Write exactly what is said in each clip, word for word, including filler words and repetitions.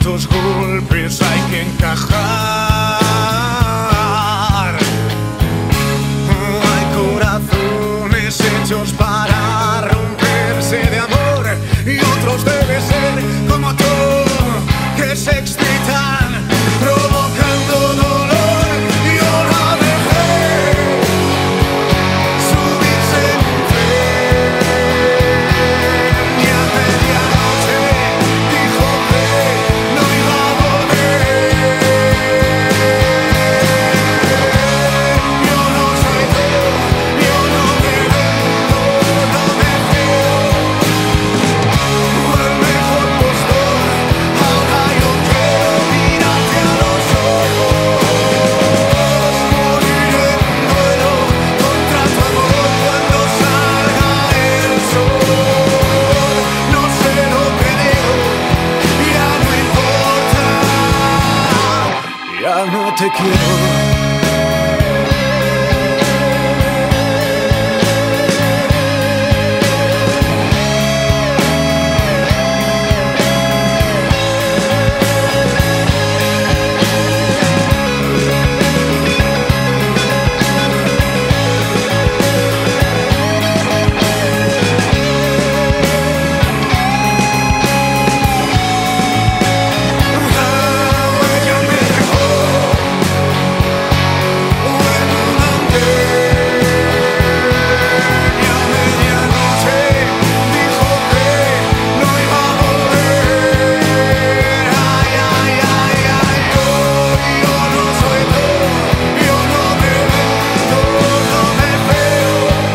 esos golpes hay que encajar. Hay corazones hechos para romperse de amor y otros deben ser como tú, que se excitan provocando dolor. Yo la dejé subirse en un tren y a medianoche dijo que no iba a volver. Yo no soy tú, yo no te vendo, no me fío. El mejor postor, ahora yo quiero mirarte a los ojos. Morir en duelo contra tu amor cuando salga el sol. No sé lo que digo, ya no importa, ya no te quiero. Ella me dejó en un andén y a medianoche dijo que no iba a volver. Ay, ay, ay, ay, yo, yo no soy tú, yo no te vendo, no me feo.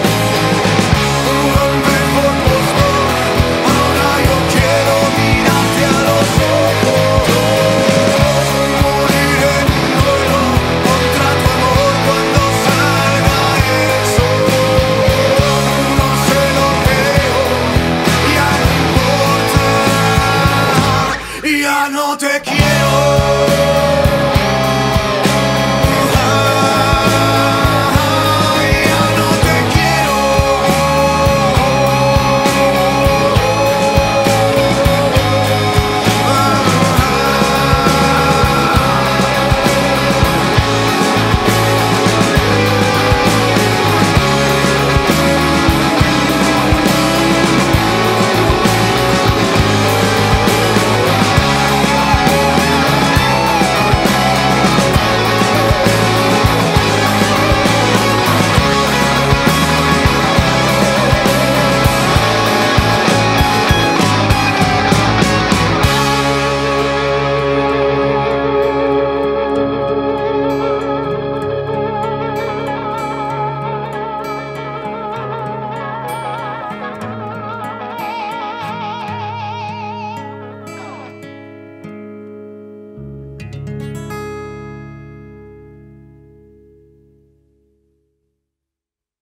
El mejor postor, ahora yo quiero mirarte a los ojos. Morir en duelo contra tu amor cuando salga el sol. No sé lo que digo, ya no importa, ya no te quiero.